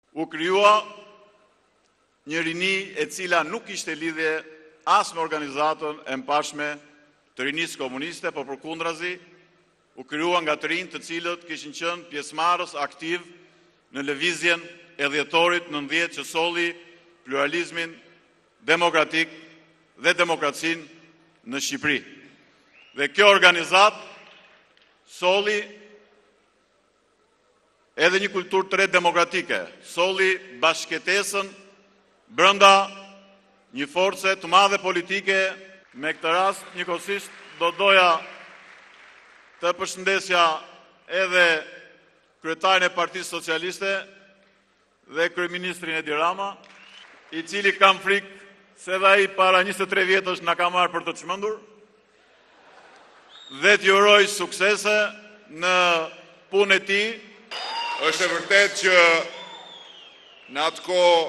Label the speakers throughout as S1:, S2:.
S1: u kryua një rini e cila nuk ishte lidhje as me organizatën e mpashme të rinisë komuniste, por përkundrazi u kryua nga të rinj të cilët kishin qenë pjesëmarrës aktiv në lëvizjen e dhjetorit 90 që solli pluralizmin demokratik dhe demokracinë në Shqipëri. Dhe kjo organizat solli edhe një kulturë të re demokratike, solli bashkëtesën brenda një force të madhe politike. Me këtë rast, njëkohësisht do doja të përshëndesja edhe kryetarin e Partisë Socialiste dhe kryeministrin Edi Rama, i cili kam frikë se dhe ai para 23 vjetësh na ka marrë për të çmendur, dhe t'ju uroj suksese në punën e tij.
S2: Është e vërtet që në atë kohë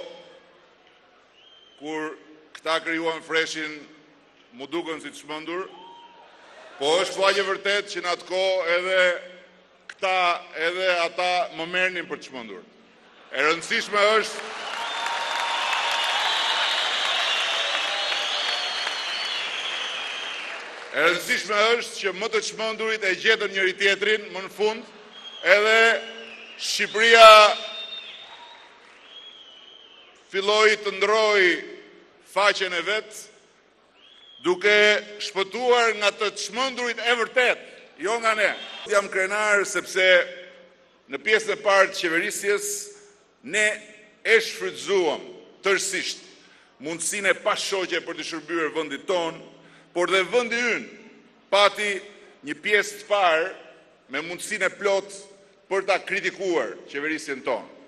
S2: kur këta krijuan Freshin mu duken si të çmendur, po është faqe vërtet që në atë kohë edhe këta edhe ata më merrnin për të çmendur. E rëndësishme është që më të çmendurit e gjetën njëri tjetrin më në fund, edhe Shqipëria filloi të ndroi faqen e vet, duke shpëtuar nga të çmendurit e vërtet, jo nga ne. Jam krenar sepse në pjesën e parë të qeverisjes ne e shfrytzuam tërësisht mundësinë e pashoqe për të shërbyer vendit ton, por dhe vendi ynë pati një pjesë të parë me mundësinë e plotë për ta kritikuar qeverisjen tonë.